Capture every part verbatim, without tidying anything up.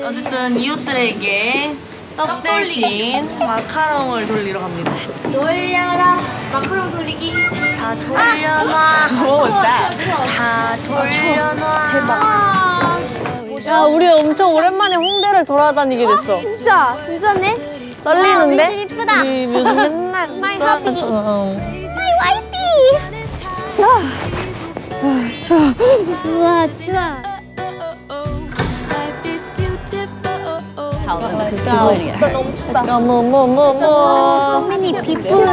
어쨌든 이웃들에게 떡 대신 마카롱을 돌리러 갑니다. 돌려라. 마카롱 돌리기. 다 돌려놔. 다 돌려놔. 대박. 야, 우리 엄청 오랜만에 홍대를 돌아다니게 됐어. 진짜, 진짜네. 떨리는데? 와, 이쁘다. 우리 요즘 맨날 마이 하피. 어. 마이 와이피. 야. 와, 추워. 우와, 추워. 진짜 너무 춥다. 너무 뭐뭐뭐. So many people.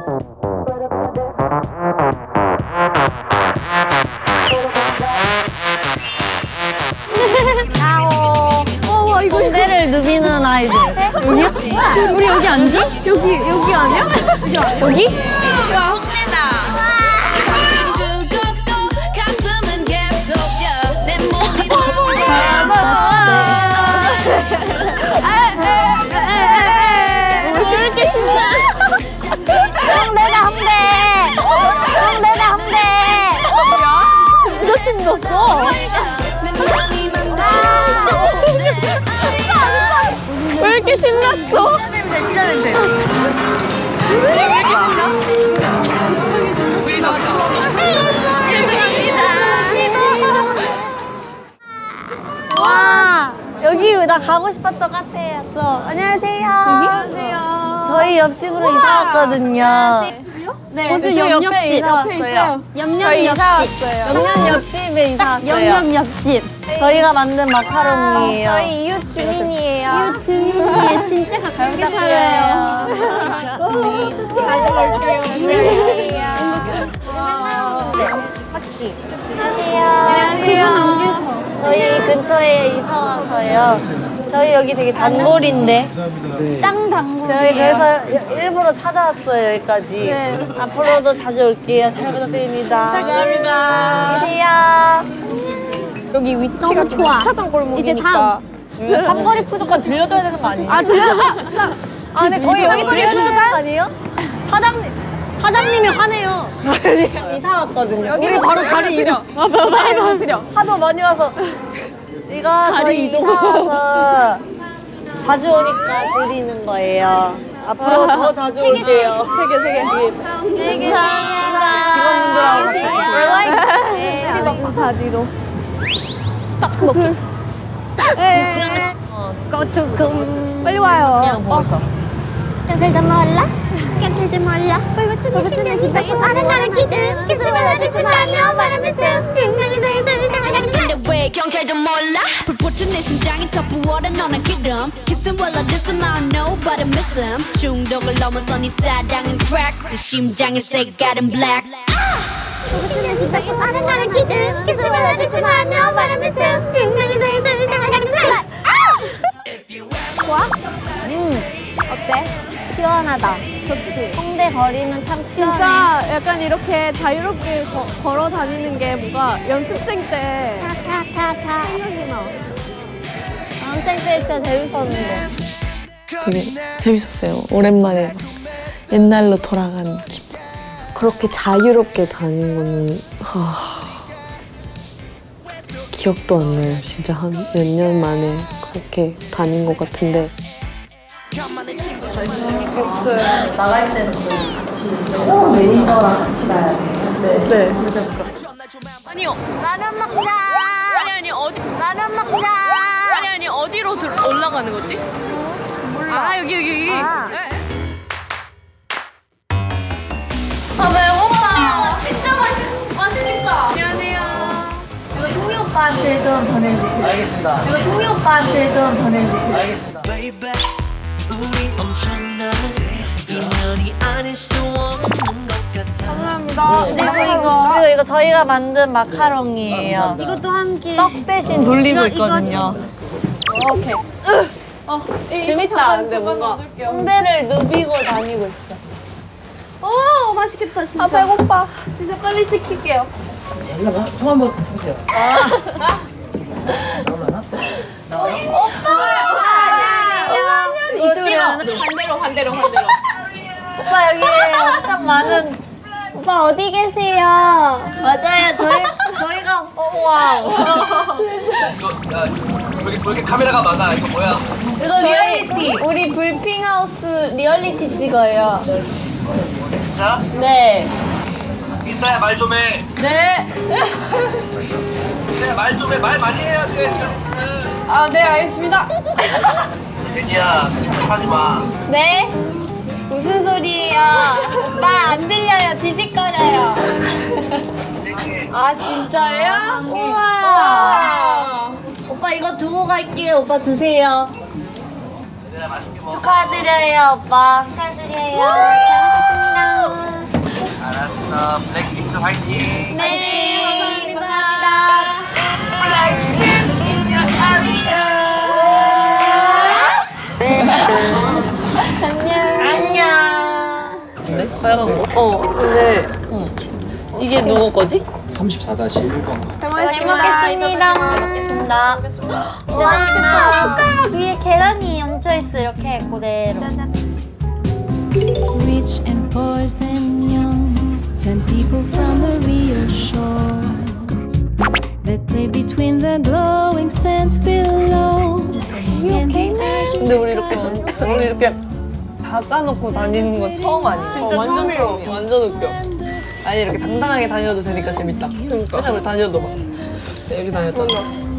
아오. 와, 이거 홍대를 누비는 아이들. 여기? 우리 여기 앉지? 여기 여기 아니야? 여기? 와, 홍대다. 홍대다 홍대. 홍대다 홍대. 진짜 신났어. 왜 이렇게 신났어? 피자 냄새, 피자 냄새. 왜 이렇게 신나? 우리 와, 여기 나 가고 싶었던 카페였어. 안녕하세요. 안녕하세요. 저희 옆집으로 이사 왔거든요. 네. 저희 옆에 이사 왔어요. 저희 이사 왔어요. 옆년 옆집에 이사 왔어요. 옆옆 옆집. 저희가 만든 마카롱이에요. 저희 이웃 주민이에요. 이웃 주민이에요. 진짜 가깝게 살아요. 가져올게요. 파키. 안녕하세요. 저희 근처에 이사 와서요. 저희 여기 되게 단골인데. 짱 단골. 저희 그래서 일부러 찾아왔어요, 여기까지. 네. 앞으로도 자주 올게요. 잘 부탁드립니다. 감사합니다. 안녕하세요. 여기 위치가 좀 주차장 골목이니까. 삼거리 푸드권 들려줘야 되는 거 아니에요? 아, 들려? 아, 근데 저희 여기 들려줘야 되는 거 아니에요? 사장님, 사장님이 화내요. 이사 왔거든요. 우리 바로 다리 이동. 빨리 드려. 하도 많이 와서. 이거 저희 이사 와서 자주 오니까 드리는 거예요. 앞으로 더 자주 올게요. 세 개, 세 개. 네, 감사합니다. 직원분들하고 같이. 네. 우리 막 다리로. 스탑 스모킹. 네. 고투금. 빨리 와요. 그냥 보고 있어. 깨들도 몰라? 깨들도 몰라? 벌거든 힘든 집에 아른아른 기든 기스만 하듯으면 바람에 쓱 등강이 슬슬 살아가는 왜 경찰도 몰라? 불붙은 내 심장이 터부어라 너는 기름 Kissing while I diss him I don't know but I miss him 중독을 넘어서 네 사랑은 crack 내 심장의 색깔은 black 벌거든 집에 아른아른 기든 기스만 하듯으면 바람에 쓱 등강이 슬슬 살아가는 좋아? 음, 어때? 시원하다. 좋지. 홍대 거리는 참 시원해. 진짜 약간 이렇게 자유롭게 거, 걸어 다니는 게 뭔가 연습생 때 타타타. 생각이 나. 연습생 때 진짜 재밌었는데. 되게 재밌었어요. 오랜만에 막 옛날로 돌아간 기분. 그렇게 자유롭게 다니는 거는 하... 기억도 안 나요. 진짜 한 몇 년 만에 그렇게 다닌 것 같은데. 나갈 때는 같이 매니저랑 같이 가야 돼요. 네. 네. 아니요 라면 먹자. 아니 아니 어디 라면 먹자. 아니 아니 어디로 들, 올라가는 거지? 몰라 아 여기 여기 여기 아. 네. 아, 배고파. 진짜 맛있, 맛있겠다 안녕하세요 이거 승미 오빠한테 좀 전해주세요. 알겠습니다. 이거 승미 오빠한테 좀 전해주세요. 알겠습니다. 감사합니다. 그리고 이거 그리고 이거 저희가 만든 마카롱이에요. 이것도 함께. 떡 대신 돌리고 이거, 이거. 있거든요. 오케이. 어, 이, 재밌다. 근데 잠깐 뭔가 넣어둘게요. 홍대를 누비고 다니고 있어. 오, 맛있겠다 진짜. 아 배고파. 진짜 빨리 시킬게요. 통 한번 보세요. 이거 찍어. 반대로 반대로 반대로. 오빠 여기 엄청 많은. 오빠 어디 계세요? 맞아요. 저희 저희가 어, 와우. 여기 왜 이렇게 카메라가 많아? 이거 뭐야? 이거 리얼리티. 우리 불핑하우스 리얼리티 찍어요. 자, 네. 인사야 말 좀 해. 네. 인사야 말 좀 해. 말 많이 해야 돼. 아, 네, 알겠습니다. 괜히야 하지 마. 네? 무슨 소리예요? 말 안 들려요. 뒤집거려요. 아, 진짜요? 우와. 오빠 이거 두고 갈게요. 오빠 드세요. 얘들아 맛있게 먹어. 축하드려요, 오빠. 축하드려요. 잘 먹겠습니다. 알았어. 블랙핑크 화이팅. 네, 감사합니다. 안녕. 근데 빨간 거? 어, 근데 이게 누구 거지? 삼십사 일 번. 잘 먹겠습니다. 먹겠습니다. 와, 숟가락 위에 계란이 얹혀있어, 이렇게 그대로. Rich and poor and young, ten people from the Rio shores. They play between the glowing sands below. And the azure 근데 우리 이렇게 sky. 우리 이렇게 닫아놓고 다니는 건 처음 아니야? 진짜 완전 처음이에요. 처음이야. 완전 웃겨. 아니 이렇게 당당하게 다녀도 되니까 재밌다. 그러니까. 맨날 우리 다녀도 막 이렇게 다녔잖아.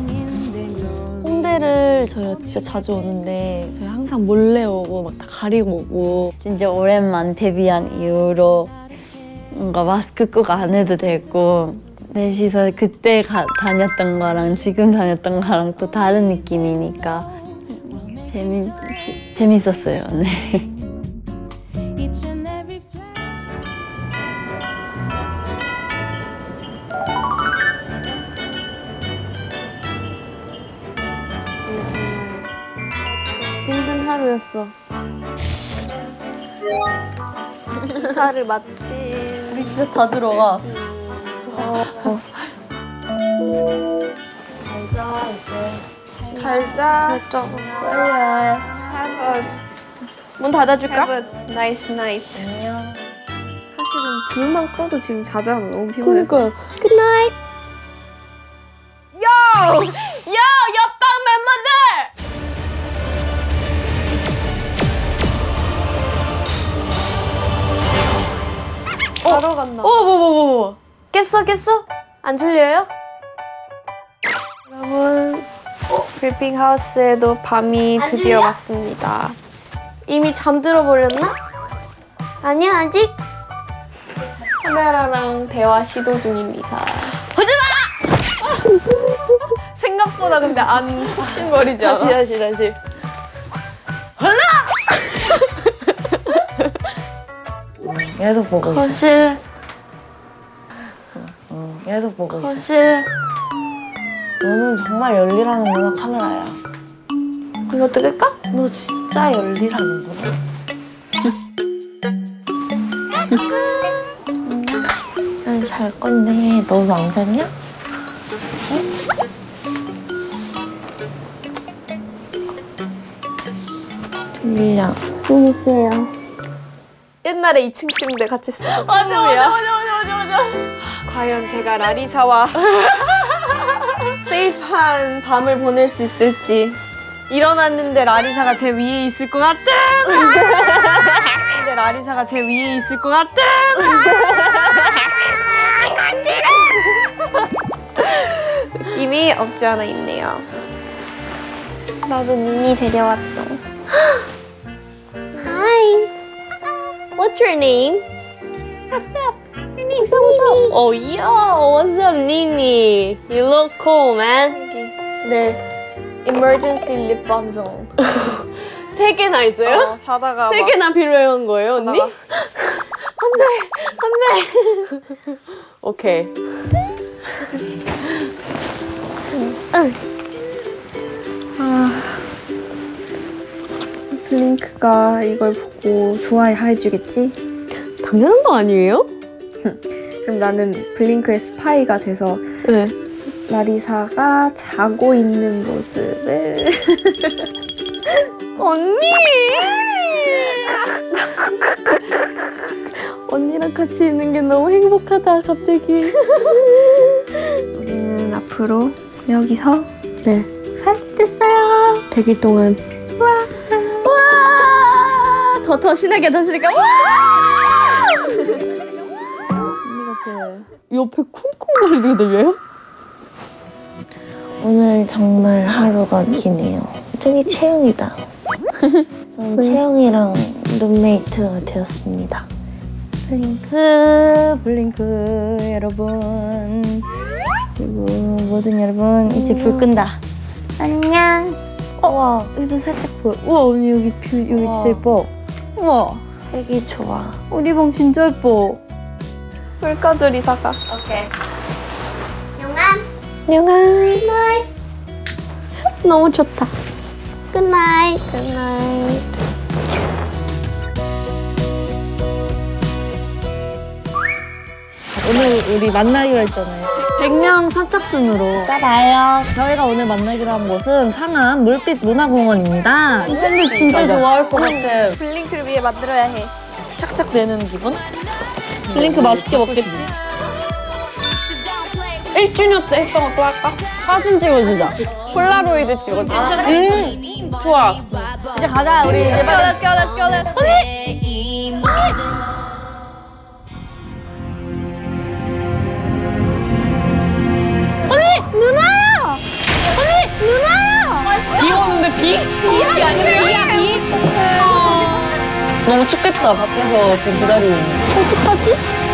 홍대를 저희가 진짜 자주 오는데 저희 항상 몰래 오고 막 다 가리고 오고. 진짜 오랜만 데뷔한 이후로 뭔가 마스크 꼭 안 해도 되고 넷이서 그때 가, 다녔던 거랑 지금 다녔던 거랑 또 다른 느낌이니까 재미, 재밌었어요 오늘. Each and every place. 힘든 하루였어. 이사를 마친. 우리 진짜 다 들어가. 잘 자. 잘 자. 문 닫아줄까? 나이스 나이트. 안녕. 사실은 불만 꺼도 지금 자잖아. 너무 피곤해서. 그러니까요. 굿나잇. 요! 요! 옆방 멤버들! 자러 간다. 오, 뭐, 뭐, 뭐, 뭐. 깼어, 깼어? 안 졸려요? 여러분, 빌빙 하우스에도 밤이 드디어 왔습니다. 이미 잠들어 버렸나? 아니야, 아직? 카메라랑 대화 시도 중인 리사. 생각보다 근데 안 푹신거리지 않아? 다시, 다시, 다시. 계속 보고 있어. 거실, 응, 계속 보고 있어. 거실. 너는 정말 열일하는구나 카메라야. 이거 뜯을까? 너 진짜 열일하는구나. 난 잘 건데 너도 안 잤냐? 밀량. 재밌어요. 옛날에 이 층 침대 같이 쓰던 맞아, 맞아, 처음이야. 맞아, 맞아, 맞아, 맞아. 과연 제가 라리사와 세이프한 밤을 보낼 수 있을지. 일어났는데 라리사가 제 위에 있을 것 같은. 근데 라리사가 제 위에 있을 것 같은. 느낌이 없지 않아 있네요. 나도 님이 데려왔어. Hi. What's your name? What's up? What's up, what's up? Oh, yo, what's up, Nini? You look cool, man. 네. Emergency lip balm zone. 세 개나 있어요? 어, 자다가 세 막 개나 필요한 거예요, 언니? 자다가. 한 잔, 한 잔. 오케이. 블링크가 이걸 보고 좋아해주겠지? 당연한 거 아니에요? 그럼 나는 블링크의 스파이가 돼서 네. 라리사가 자고 있는 모습을 언니! 언니랑 같이 있는 게 너무 행복하다, 갑자기. 우리는 앞으로 여기서 네. 됐어요. 대기 동안. 와. 와. 더, 더 신나게, 더 신나게. 와! 옆에 쿵쿵거리는 게 들려요? 오늘 정말 하루가 기네요. 저기 채영이다. 전 채영이랑 룸메이트가 되었습니다. 블링크 블링크 여러분, 그리고 모든 여러분 이제 불 끈다. 안녕. 우와, 여기도 살짝 보여. 우와 언니 여기 뷰 여기 진짜 예뻐. 우와 색이 좋아. 우리 방 진짜 예뻐. 불 꺼줘 리사가. 영안. 너무 좋다. 굿나잇. 굿나잇. 오늘 우리 만나기로 했잖아요. 백 명 선착순으로. 봐요. 저희가 오늘 만나기로 한 곳은 상암 물빛 문화공원입니다. 근데 진짜 좋아할 것 같아. 블링크를 위해 만들어야 해. 착착 되는 기분? 블링크 맛있게 먹겠지? 일 주년 때 했던 거 또 할까? 사진 찍어주자. 폴라로이드 찍어주자. 음, 좋아. 이제 가자, 우리 이제 빨리. Let's go, let's go, let's go. 언니! 누나야! 언니 누나야! 비 오는데 비? 비 아니면 비야, 비? 너무 춥겠다. 밖에서 지금 기다리고 있는. 어떡하지?